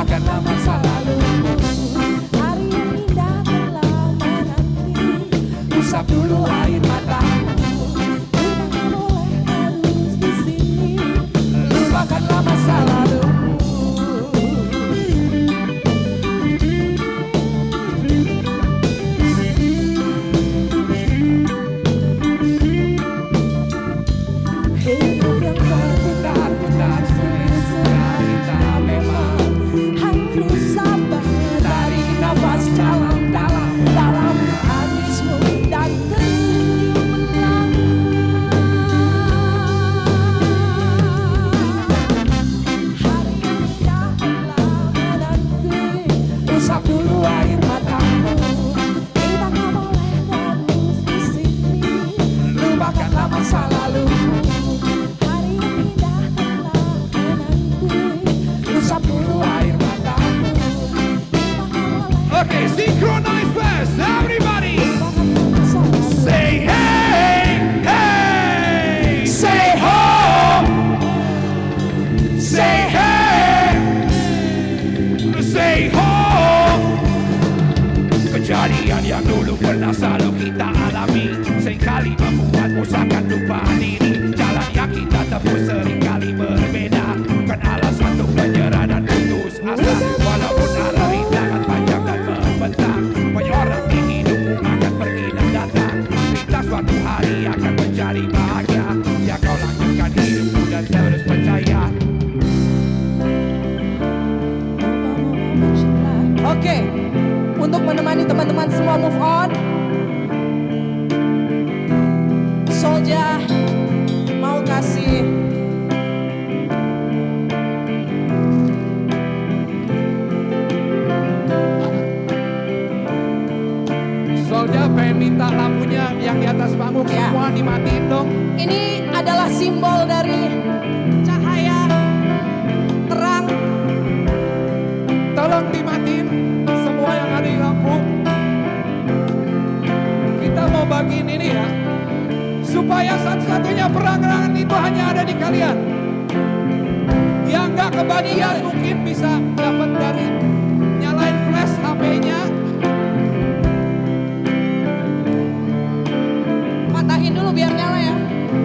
lupakanlah masa lalu. Hari yang indah telah menanti. Usap dulu air matamu. Kita boleh harus di sini. Lupakanlah masa lalu. Hidup yang Putar-putar sulit sekali tak memang. harus sabar. Tarik nafas dalam-dalam. Dalam hadismu dan tersenyumlah. Hari yang indah telah menanti. Usap dulu air matamu. Kita tak boleh terus di sini. Lupakanlah masa lalu. Hari yang indah telah menanti. Usap dulu air matamu. Okay, synchronize fast, everybody. Say hey, hey. Say ho. Say hey. Say ho. Kejadian yang dulu pernah selalu kita alami seringkali membuatmu seakan lupa diri. Jalan yang kita tempuh seringkali berbeda. Bukan alasan untuk menyerah dan putus asa. Walaupun arah rintangan panjang dan membentang, banyak orang di hidupmu akan pergi dan datang. Kita suatu hari akan menjadi bahagia. Ya kau lanjutkan hidupmu dan terus percaya. Oke, untuk menemani teman-teman semua move on, Soldier mau kasih Soldier pengen minta lampunya yang di atas panggung Ya. semua dimatiin dong. ini adalah simbol dari cahaya terang. Tolong dimatiin semua yang ada di lampu. Kita mau bagiin ini ya, supaya satu-satunya perangan itu hanya ada di kalian. Yang nggak kebagian mungkin bisa dapat dari nyalain flash HP-nya. Patahin dulu biar nyala ya.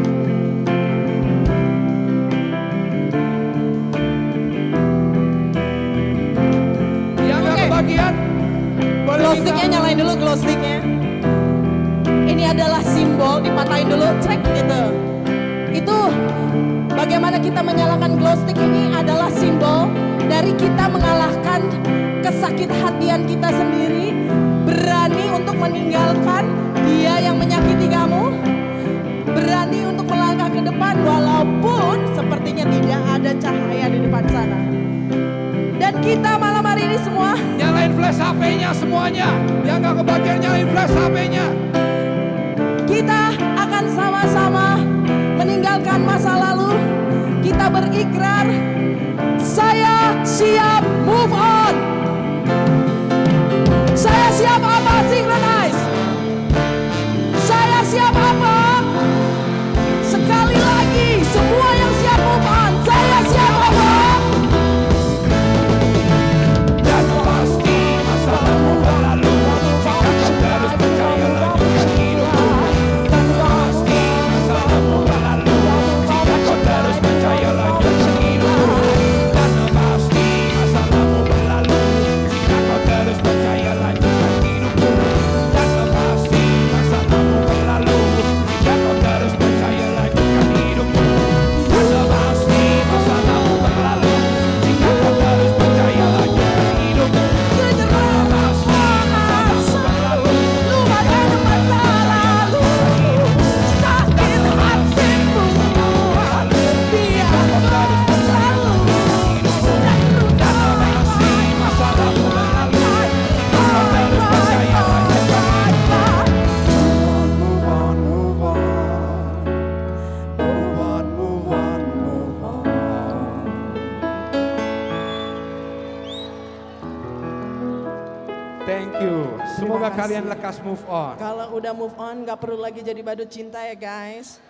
Yang nggak Oke. kebagian boleh Glow minta. sticknya nyalain dulu glow sticknya. Ini adalah simbol, dipatahin dulu, cek gitu. Itu bagaimana kita menyalakan glow stick ini adalah simbol dari kita mengalahkan kesakit hatian kita sendiri, berani untuk meninggalkan dia yang menyakiti kamu, berani untuk melangkah ke depan walaupun sepertinya tidak ada cahaya di depan sana. Dan kita malam hari ini semua Nyalain flash HP-nya semuanya. Yang nggak kebagian nyalain flash HP-nya. kita akan sama-sama meninggalkan masa lalu. Kita berikrar, saya siap move on. Saya siap apa? Synchronize. Saya siap apa? Sekali lagi, semua yang siap move on. Saya siap apa? Dan pasti masalahmu berlalu. Jika kau terus percaya lanjutkan hidupmu. Dan pasti masalahmu berlalu. Jika kau terus percaya lanjutkan hidupmu. Dan pasti masalahmu berlalu. Jika kau terus percaya lanjutkan hidupmu. Dan pasti masalahmu berlalu. Jika kau terus percaya lanjutkan hidupmu. Dan pasti masalahmu berlalu. Jika kau terus percaya lanjutkan hidupmu. Lupakan masa lalu, sakit hatimu, biar berlalu. Thank you. Semoga kalian lekas move on. Kalau udah move on, gak perlu lagi jadi badut cinta ya guys.